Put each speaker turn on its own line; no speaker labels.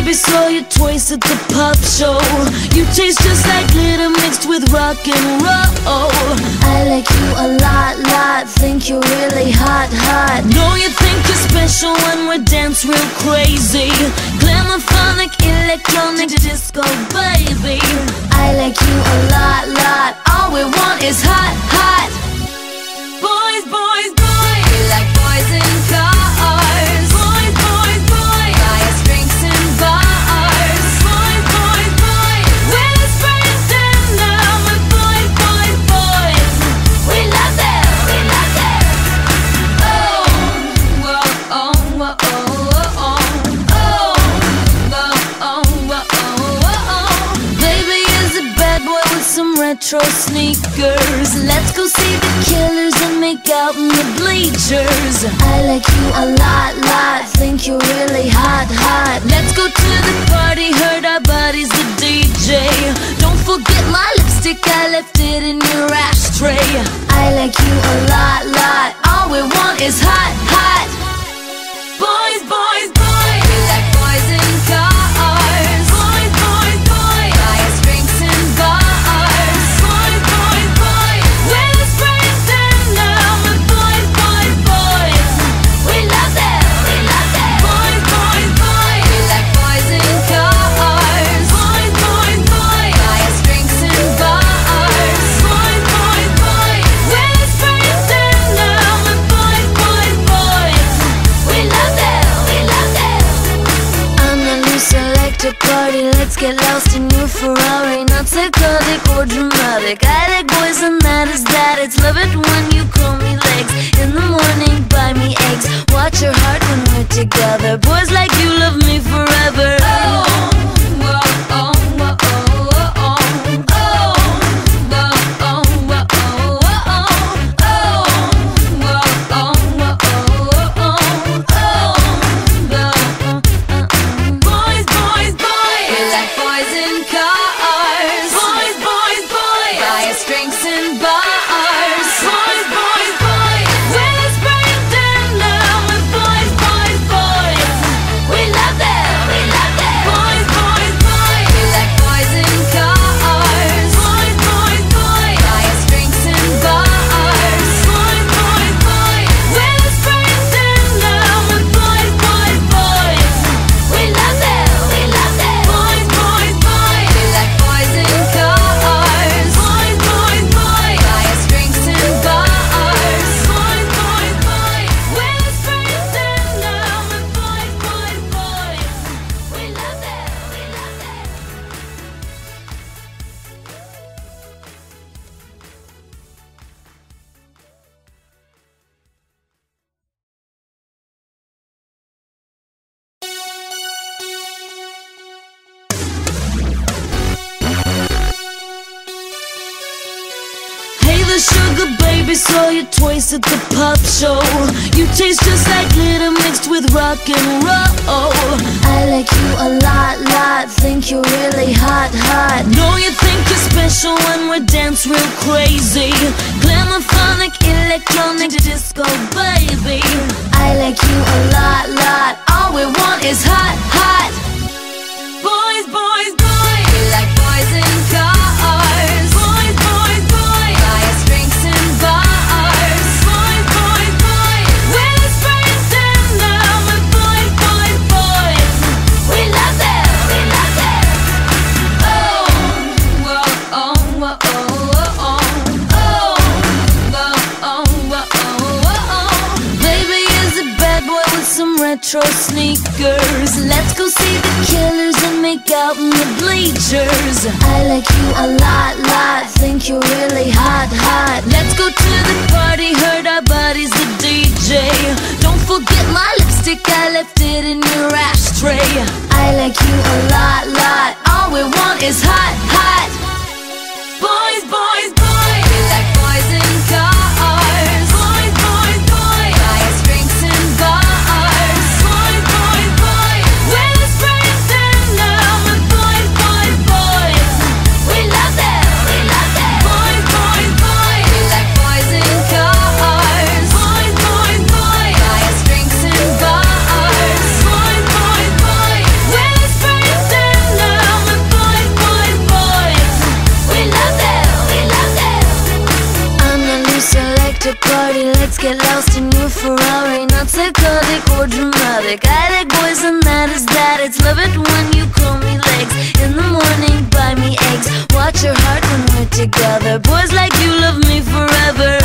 baby, saw your twice at the pop show. You taste just like glitter mixed with rock and roll.
I like you a lot, think you're really hot.
Know you think you're special when we dance real crazy. Glamophonic, electronic, disco, baby.
I like you a lot, all we want is hot.
Boys, boys, boys.
We like boys in cars.
Boys, boys, boys.
Buy us drinks in bars.
Boys, boys, boys.
We're the spring down with boys. We love them.
Oh, whoa, oh, whoa, oh, baby is a bad boy with some retro sneakers. Let's go see the Killers and make out in the bleachers.
I like you a lot, think you're really hot.
Let's go to the party, hurt our bodies, the DJ. Don't forget my lipstick, I left it in your ashtray.
I like you a lot,
All we want is hot. Boys, boys, boys.
we like boys in cars.
Boys, boys, boys.
Buy us drinks in bars.
Boys, boys, boys.
We're the spring down with boys. We love them.
Boys, boys, boys.
We like boys in cars.
Boys, boys, boys.
Buy us drinks in bars.
Boys, boys, boys.
We're the spring down with boys. We love them.
I'm the new selector party. Let's get lost in your Ferrari. Not psychotic or dramatic. I like boys and that is that. It's love it when you call me legs. In the morning, buy me eggs. Watch your heart when we're together. Boys like you love me forever. Oh, whoa, oh, whoa, oh, oh, oh. Oh, whoa, oh, whoa, oh, oh, oh. Whoa, oh, whoa, oh, oh, oh. Boys, boys, boys.
We like boys in cars.
Boys, boys, boys.
Buy us drinks in bars.
Boys, boys, boys.
We're the spring down with boys. We love them.
Boys, boys, boys.
We like boys in cars.
Boys, boys, boys.
Buy us drinks in bars.
Boys, boys, boys.
We're the spring down with boys. We love them.
Boys, boys, boys.
We like boys in cars.
Boys, boys, boys.
Buy us drinks in bars.
Boys, boys, boys.
We're the spring down with boys. We love them.
Hey, the sugar baby, saw you twice at the pop show. You taste just like glitter mixed with rock and roll.
I like you a lot, think you're really hot.
Know you think you're special when we dance real crazy. Glamophonic, electronic, disco, baby.
I like you a lot,
All we want is hot. Boys, boys, boys.
we like boys in cars.
Boys, boys, boys.
Buy us drinks in bars.
Boys, boys, boys.
We're the spring down with boys. We love them.
Oh, whoa, oh, whoa, oh, oh, oh. Oh, whoa, oh, oh. Baby is a bad boy with some retro sneakers. Let's go see the Killers and make out in the bleachers.
I like you a lot, think you're really hot.
Let's go to the party, hurt our bodies, the DJ. Don't forget my lipstick, I left it in your ashtray.
I like you a lot,
All we want is hot. Boys, boys, boys.
we like boys in cars.
Boys, boys, boys.
Buy us drinks in bars.
Boys, boys, boys.
We're the spring down with boys. We love them.
Boys, boys, boys.
We like boys in cars.
Boys, boys, boys.
Buy us drinks in bars.
Boys, boys, boys.
We're the spring
to party, let's get lost in your Ferrari. Not psychotic or dramatic. I like boys and that is that. It's love it when you call me legs. In the morning, buy me eggs. Watch your heart when we're together. Boys like you love me forever.